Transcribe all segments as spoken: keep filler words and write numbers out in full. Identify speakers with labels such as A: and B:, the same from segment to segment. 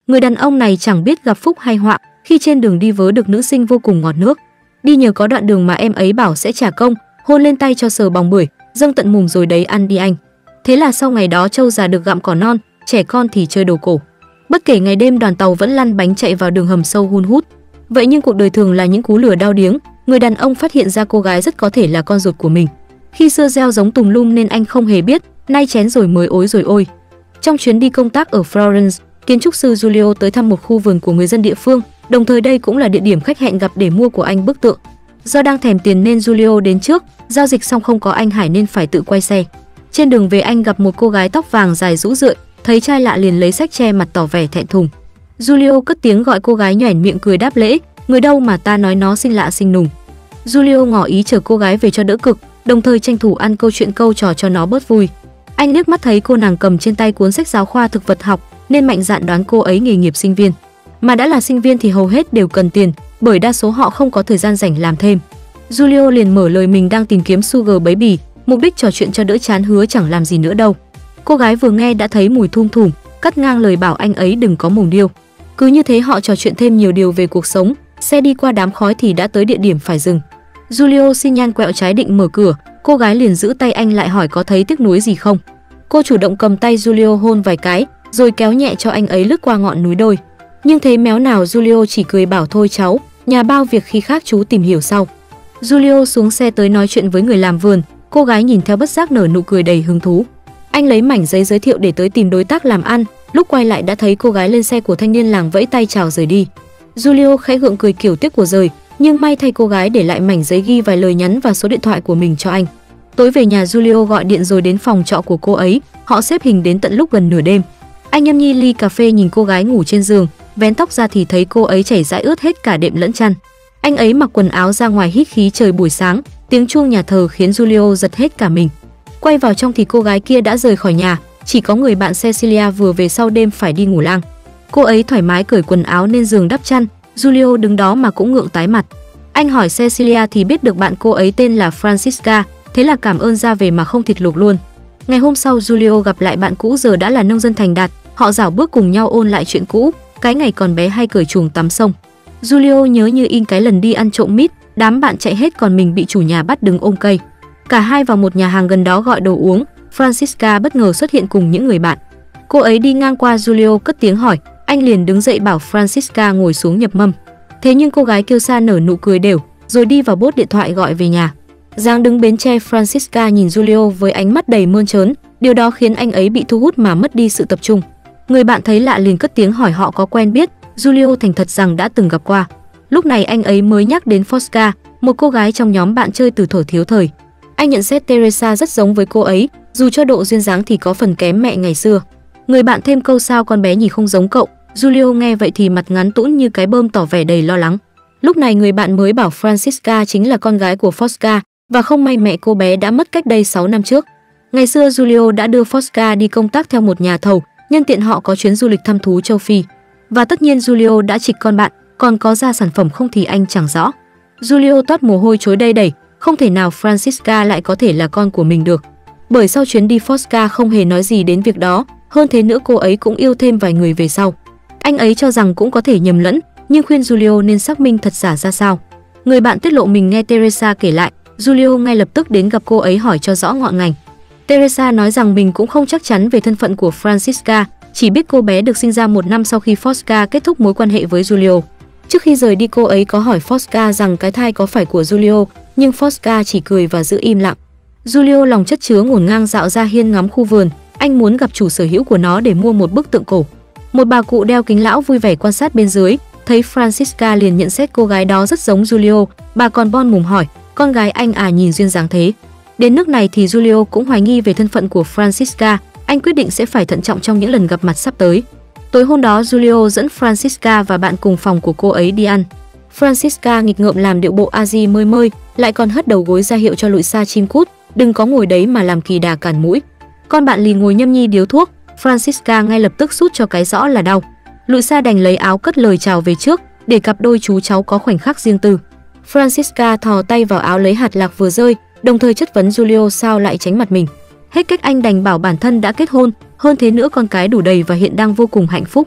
A: Người đàn ông này chẳng biết gặp phúc hay họa, khi trên đường đi vớ được nữ sinh vô cùng ngọt nước. Đi nhờ có đoạn đường mà em ấy bảo sẽ trả công, hôn lên tay cho sờ bỏng bưởi, dâng tận mùng rồi đấy ăn đi anh. Thế là sau ngày đó trâu già được gặm cỏ non, trẻ con thì chơi đồ cổ. Bất kể ngày đêm đoàn tàu vẫn lăn bánh chạy vào đường hầm sâu hun hút. Vậy nhưng cuộc đời thường là những cú lừa đau điếng. Người đàn ông phát hiện ra cô gái rất có thể là con ruột của mình. Khi xưa gieo giống tùm lum nên anh không hề biết, nay chén rồi mới ối rồi ôi. Trong chuyến đi công tác ở Florence, kiến trúc sư Giulio tới thăm một khu vườn của người dân địa phương, đồng thời đây cũng là địa điểm khách hẹn gặp để mua của anh bức tượng. Do đang thèm tiền nên Giulio đến trước, giao dịch xong không có anh Hải nên phải tự quay xe. Trên đường về anh gặp một cô gái tóc vàng dài rũ rượi, thấy trai lạ liền lấy xách che mặt tỏ vẻ thẹn thùng. Giulio cất tiếng gọi cô gái, nhoẻn miệng cười đáp lễ, người đâu mà ta nói nó xinh lạ xinh nùng. Giulio ngỏ ý chờ cô gái về cho đỡ cực, đồng thời tranh thủ ăn câu chuyện câu trò cho nó bớt vui. Anh liếc mắt thấy cô nàng cầm trên tay cuốn sách giáo khoa thực vật học nên mạnh dạn đoán cô ấy nghề nghiệp sinh viên. Mà đã là sinh viên thì hầu hết đều cần tiền, bởi đa số họ không có thời gian rảnh làm thêm. Giulio liền mở lời mình đang tìm kiếm sugar baby, mục đích trò chuyện cho đỡ chán, hứa chẳng làm gì nữa đâu. Cô gái vừa nghe đã thấy mùi thum thủm, cắt ngang lời bảo anh ấy đừng có mồm điêu. Cứ như thế họ trò chuyện thêm nhiều điều về cuộc sống. Xe đi qua đám khói thì đã tới địa điểm phải dừng. Giulio xi nhan quẹo trái định mở cửa, cô gái liền giữ tay anh lại hỏi có thấy tiếc nuối gì không. Cô chủ động cầm tay Giulio hôn vài cái, rồi kéo nhẹ cho anh ấy lướt qua ngọn núi đồi. Nhưng thế méo nào Giulio chỉ cười bảo thôi cháu, nhà bao việc khi khác chú tìm hiểu sau. Giulio xuống xe tới nói chuyện với người làm vườn, cô gái nhìn theo bất giác nở nụ cười đầy hứng thú. Anh lấy mảnh giấy giới thiệu để tới tìm đối tác làm ăn, lúc quay lại đã thấy cô gái lên xe của thanh niên làng vẫy tay chào rời đi. Giulio khẽ gượng cười kiểu tiếc của rời, nhưng may thay cô gái để lại mảnh giấy ghi vài lời nhắn và số điện thoại của mình cho anh. Tối về nhà Giulio gọi điện rồi đến phòng trọ của cô ấy, họ xếp hình đến tận lúc gần nửa đêm. Anh nhâm nhi ly cà phê nhìn cô gái ngủ trên giường, vén tóc ra thì thấy cô ấy chảy dãi ướt hết cả đệm lẫn chăn. Anh ấy mặc quần áo ra ngoài hít khí trời buổi sáng, tiếng chuông nhà thờ khiến Giulio giật hết cả mình. Quay vào trong thì cô gái kia đã rời khỏi nhà, chỉ có người bạn Cecilia vừa về sau đêm phải đi ngủ lang. Cô ấy thoải mái cởi quần áo lên giường đắp chăn, Giulio đứng đó mà cũng ngượng tái mặt. Anh hỏi Cecilia thì biết được bạn cô ấy tên là Francisca, thế là cảm ơn ra về mà không thịt luộc luôn. Ngày hôm sau Giulio gặp lại bạn cũ giờ đã là nông dân thành đạt, họ rảo bước cùng nhau ôn lại chuyện cũ, cái ngày còn bé hay cởi chuồng tắm sông. Giulio nhớ như in cái lần đi ăn trộm mít, đám bạn chạy hết còn mình bị chủ nhà bắt đứng ôm cây. Cả hai vào một nhà hàng gần đó gọi đồ uống, Francisca bất ngờ xuất hiện cùng những người bạn. Cô ấy đi ngang qua Giulio cất tiếng hỏi, anh liền đứng dậy bảo Francisca ngồi xuống nhập mâm. Thế nhưng cô gái kêu xa nở nụ cười đều, rồi đi vào bốt điện thoại gọi về nhà. Giang đứng bến tre, Francisca nhìn Giulio với ánh mắt đầy mơn trớn, điều đó khiến anh ấy bị thu hút mà mất đi sự tập trung. Người bạn thấy lạ liền cất tiếng hỏi họ có quen biết, Giulio thành thật rằng đã từng gặp qua. Lúc này anh ấy mới nhắc đến Fosca, một cô gái trong nhóm bạn chơi từ thuở thiếu thời. Anh nhận xét Teresa rất giống với cô ấy, dù cho độ duyên dáng thì có phần kém mẹ ngày xưa. Người bạn thêm câu sao con bé nhỉ không giống cậu. Giulio nghe vậy thì mặt ngắn tũn như cái bơm tỏ vẻ đầy lo lắng. Lúc này người bạn mới bảo Francisca chính là con gái của Fosca, và không may mẹ cô bé đã mất cách đây sáu năm trước. Ngày xưa Giulio đã đưa Fosca đi công tác theo một nhà thầu, nhân tiện họ có chuyến du lịch thăm thú châu Phi. Và tất nhiên Giulio đã trịch con bạn, còn có ra sản phẩm không thì anh chẳng rõ. Giulio toát mồ hôi chối đây đẩy, không thể nào Francisca lại có thể là con của mình được. Bởi sau chuyến đi Fosca không hề nói gì đến việc đó, hơn thế nữa cô ấy cũng yêu thêm vài người về sau. Anh ấy cho rằng cũng có thể nhầm lẫn, nhưng khuyên Giulio nên xác minh thật giả ra sao. Người bạn tiết lộ mình nghe Teresa kể lại, Giulio ngay lập tức đến gặp cô ấy hỏi cho rõ ngọn ngành. Teresa nói rằng mình cũng không chắc chắn về thân phận của Francisca, chỉ biết cô bé được sinh ra một năm sau khi Fosca kết thúc mối quan hệ với Giulio. Trước khi rời đi cô ấy có hỏi Fosca rằng cái thai có phải của Giulio, nhưng Fosca chỉ cười và giữ im lặng. Giulio lòng chất chứa ngổn ngang dạo ra hiên ngắm khu vườn, anh muốn gặp chủ sở hữu của nó để mua một bức tượng cổ. Một bà cụ đeo kính lão vui vẻ quan sát bên dưới, thấy Francisca liền nhận xét cô gái đó rất giống Giulio, bà còn bon mồm hỏi, con gái anh à nhìn duyên dáng thế. Đến nước này thì Giulio cũng hoài nghi về thân phận của Francisca, anh quyết định sẽ phải thận trọng trong những lần gặp mặt sắp tới. Tối hôm đó Giulio dẫn Francisca và bạn cùng phòng của cô ấy đi ăn. Francisca nghịch ngợm làm điệu bộ Azi mơi mơi, lại còn hất đầu gối ra hiệu cho lụi xa chim cút, đừng có ngồi đấy mà làm kỳ đà cản mũi. Con bạn lì ngồi nhâm nhi điếu thuốc, Francisca ngay lập tức sút cho cái rõ là đau. Lụi xa đành lấy áo cất lời chào về trước, để cặp đôi chú cháu có khoảnh khắc riêng tư. Francisca thò tay vào áo lấy hạt lạc vừa rơi, đồng thời chất vấn Giulio sao lại tránh mặt mình. Hết cách anh đành bảo bản thân đã kết hôn, hơn thế nữa con cái đủ đầy và hiện đang vô cùng hạnh phúc.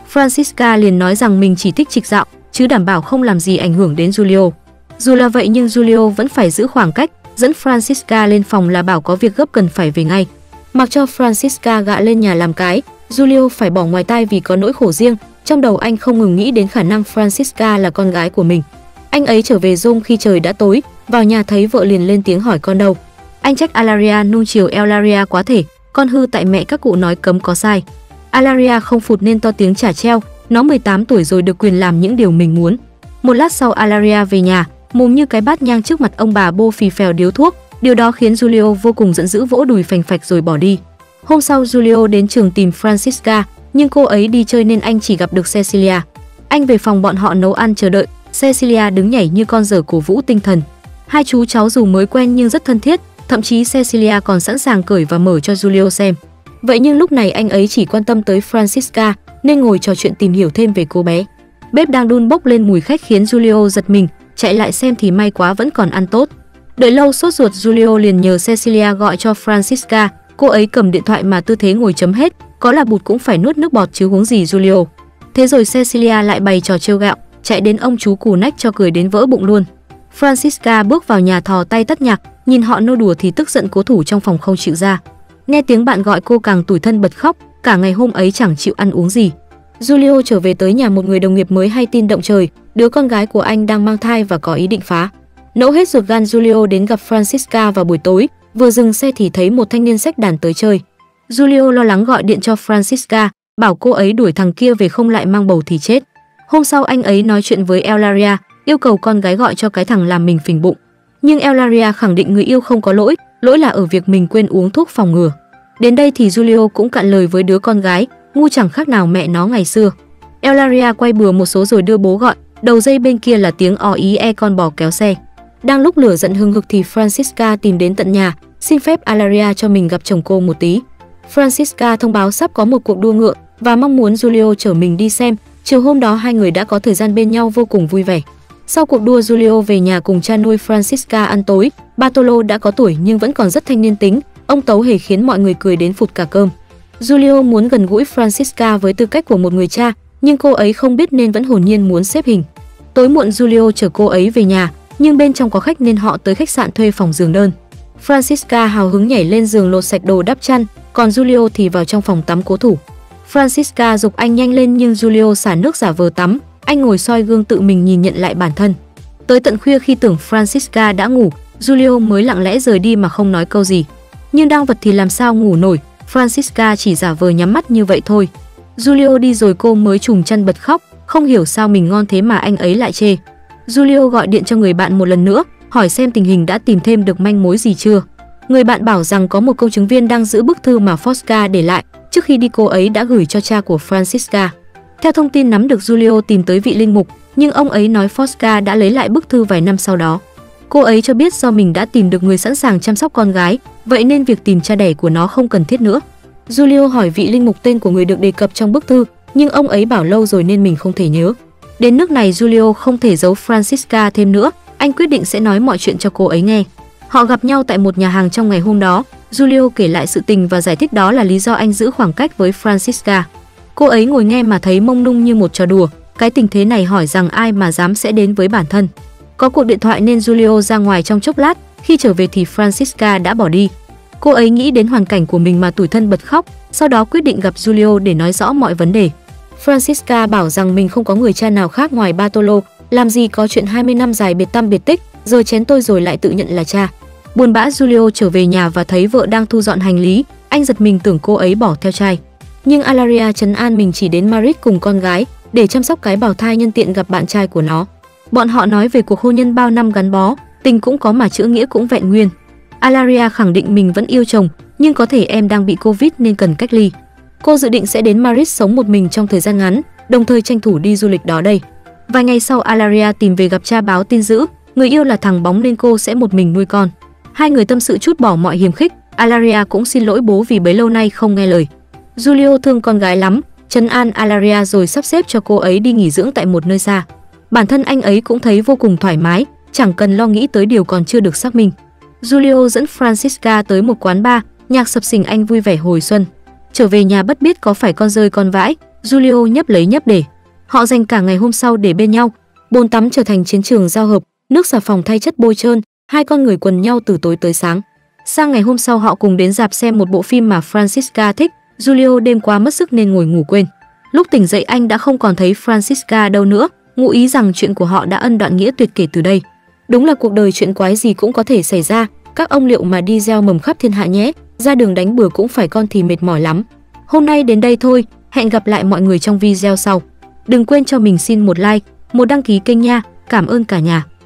A: Francisca liền nói rằng mình chỉ thích trịch dạo, chứ đảm bảo không làm gì ảnh hưởng đến Julio. Dù là vậy nhưng Julio vẫn phải giữ khoảng cách, dẫn Francisca lên phòng là bảo có việc gấp cần phải về ngay. Mặc cho Francisca gạ lên nhà làm cái, Julio phải bỏ ngoài tai vì có nỗi khổ riêng, trong đầu anh không ngừng nghĩ đến khả năng Francisca là con gái của mình. Anh ấy trở về Rome khi trời đã tối, vào nhà thấy vợ liền lên tiếng hỏi con đâu. Anh trách Alaria nuông chiều Eulalia quá thể, con hư tại mẹ các cụ nói cấm có sai. Alaria không phụt nên to tiếng trả treo, nó mười tám tuổi rồi được quyền làm những điều mình muốn. Một lát sau Alaria về nhà, mồm như cái bát nhang trước mặt ông bà bô phì phèo điếu thuốc, điều đó khiến Julio vô cùng giận dữ, vỗ đùi phành phạch rồi bỏ đi. Hôm sau Julio đến trường tìm Francisca, nhưng cô ấy đi chơi nên anh chỉ gặp được Cecilia. Anh về phòng bọn họ nấu ăn chờ đợi, Cecilia đứng nhảy như con dở cổ vũ tinh thần. Hai chú cháu dù mới quen nhưng rất thân thiết, thậm chí Cecilia còn sẵn sàng cởi và mở cho Julio xem. Vậy nhưng lúc này anh ấy chỉ quan tâm tới Francisca nên ngồi trò chuyện tìm hiểu thêm về cô bé. Bếp đang đun bốc lên mùi khách khiến Julio giật mình, chạy lại xem thì may quá vẫn còn ăn tốt. Đợi lâu sốt ruột, Julio liền nhờ Cecilia gọi cho Francisca. Cô ấy cầm điện thoại mà tư thế ngồi chấm hết, có là bụt cũng phải nuốt nước bọt chứ huống gì Julio. Thế rồi Cecilia lại bày trò trêu gạo, chạy đến ông chú cù nách cho cười đến vỡ bụng luôn. Francisca bước vào nhà thò tay tắt nhạc, nhìn họ nô đùa thì tức giận cố thủ trong phòng không chịu ra. Nghe tiếng bạn gọi cô càng tủi thân bật khóc, cả ngày hôm ấy chẳng chịu ăn uống gì. Julio trở về tới nhà một người đồng nghiệp mới hay tin động trời, đứa con gái của anh đang mang thai và có ý định phá. Nẫu hết ruột gan, Julio đến gặp Francisca vào buổi tối, vừa dừng xe thì thấy một thanh niên xách đàn tới chơi. Julio lo lắng gọi điện cho Francisca, bảo cô ấy đuổi thằng kia về không lại mang bầu thì chết. Hôm sau anh ấy nói chuyện với Eulalia, yêu cầu con gái gọi cho cái thằng làm mình phình bụng. Nhưng Eulalia khẳng định người yêu không có lỗi, lỗi là ở việc mình quên uống thuốc phòng ngừa. Đến đây thì Julio cũng cạn lời với đứa con gái, ngu chẳng khác nào mẹ nó ngày xưa. Eulalia quay bừa một số rồi đưa bố gọi, đầu dây bên kia là tiếng o ý e con bò kéo xe. Đang lúc lửa giận hừng hực thì Francisca tìm đến tận nhà, xin phép Alaria cho mình gặp chồng cô một tí. Francisca thông báo sắp có một cuộc đua ngựa và mong muốn Julio chở mình đi xem. Chiều hôm đó hai người đã có thời gian bên nhau vô cùng vui vẻ. Sau cuộc đua, Julio về nhà cùng cha nuôi Francisca ăn tối. Bartolo đã có tuổi nhưng vẫn còn rất thanh niên tính, ông tấu hề khiến mọi người cười đến phụt cả cơm. Julio muốn gần gũi Francisca với tư cách của một người cha, nhưng cô ấy không biết nên vẫn hồn nhiên muốn xếp hình. Tối muộn Julio chở cô ấy về nhà, nhưng bên trong có khách nên họ tới khách sạn thuê phòng giường đơn. Francisca hào hứng nhảy lên giường lột sạch đồ đắp chăn, còn Julio thì vào trong phòng tắm cố thủ. Francisca giục anh nhanh lên nhưng Julio xả nước giả vờ tắm, anh ngồi soi gương tự mình nhìn nhận lại bản thân. Tới tận khuya khi tưởng Francisca đã ngủ, Julio mới lặng lẽ rời đi mà không nói câu gì. Nhưng đang vật thì làm sao ngủ nổi, Francisca chỉ giả vờ nhắm mắt như vậy thôi. Julio đi rồi cô mới trùm chăn bật khóc, không hiểu sao mình ngon thế mà anh ấy lại chê. Julio gọi điện cho người bạn một lần nữa, hỏi xem tình hình đã tìm thêm được manh mối gì chưa. Người bạn bảo rằng có một công chứng viên đang giữ bức thư mà Fosca để lại, trước khi đi cô ấy đã gửi cho cha của Francisca. Theo thông tin nắm được, Julio tìm tới vị linh mục, nhưng ông ấy nói Fosca đã lấy lại bức thư vài năm sau đó. Cô ấy cho biết do mình đã tìm được người sẵn sàng chăm sóc con gái, vậy nên việc tìm cha đẻ của nó không cần thiết nữa. Julio hỏi vị linh mục tên của người được đề cập trong bức thư, nhưng ông ấy bảo lâu rồi nên mình không thể nhớ. Đến nước này Julio không thể giấu Francisca thêm nữa, anh quyết định sẽ nói mọi chuyện cho cô ấy nghe. Họ gặp nhau tại một nhà hàng trong ngày hôm đó, Julio kể lại sự tình và giải thích đó là lý do anh giữ khoảng cách với Francisca. Cô ấy ngồi nghe mà thấy mông lung như một trò đùa, cái tình thế này hỏi rằng ai mà dám sẽ đến với bản thân. Có cuộc điện thoại nên Julio ra ngoài trong chốc lát, khi trở về thì Francisca đã bỏ đi. Cô ấy nghĩ đến hoàn cảnh của mình mà tủi thân bật khóc, sau đó quyết định gặp Julio để nói rõ mọi vấn đề. Francisca bảo rằng mình không có người cha nào khác ngoài Bartolo, làm gì có chuyện hai mươi năm dài biệt tăm biệt tích, giờ chén tôi rồi lại tự nhận là cha. Buồn bã, Julio trở về nhà và thấy vợ đang thu dọn hành lý, anh giật mình tưởng cô ấy bỏ theo trai. Nhưng Alaria trấn an mình chỉ đến Madrid cùng con gái để chăm sóc cái bào thai, nhân tiện gặp bạn trai của nó. Bọn họ nói về cuộc hôn nhân bao năm gắn bó, tình cũng có mà chữ nghĩa cũng vẹn nguyên. Alaria khẳng định mình vẫn yêu chồng, nhưng có thể em đang bị Covid nên cần cách ly. Cô dự định sẽ đến Madrid sống một mình trong thời gian ngắn, đồng thời tranh thủ đi du lịch đó đây. Vài ngày sau, Alaria tìm về gặp cha báo tin dữ, người yêu là thằng bóng nên cô sẽ một mình nuôi con. Hai người tâm sự trút bỏ mọi hiềm khích, Alaria cũng xin lỗi bố vì bấy lâu nay không nghe lời. Julio thương con gái lắm, trấn an Alaria rồi sắp xếp cho cô ấy đi nghỉ dưỡng tại một nơi xa. Bản thân anh ấy cũng thấy vô cùng thoải mái, chẳng cần lo nghĩ tới điều còn chưa được xác minh. Julio dẫn Francisca tới một quán bar, nhạc sập sình, anh vui vẻ hồi xuân. Trở về nhà bất biết có phải con rơi con vãi, Julio nhấp lấy nhấp để. Họ dành cả ngày hôm sau để bên nhau. Bồn tắm trở thành chiến trường giao hợp, nước xà phòng thay chất bôi trơn, hai con người quần nhau từ tối tới sáng. Sang ngày hôm sau họ cùng đến rạp xem một bộ phim mà Francisca thích. Julio đêm qua mất sức nên ngồi ngủ quên. Lúc tỉnh dậy anh đã không còn thấy Francisca đâu nữa, ngụ ý rằng chuyện của họ đã ân đoạn nghĩa tuyệt kể từ đây. Đúng là cuộc đời chuyện quái gì cũng có thể xảy ra, các ông liệu mà đi gieo mầm khắp thiên hạ nhé, ra đường đánh bừa cũng phải con thì mệt mỏi lắm. Hôm nay đến đây thôi, hẹn gặp lại mọi người trong video sau. Đừng quên cho mình xin một like, một đăng ký kênh nha, cảm ơn cả nhà.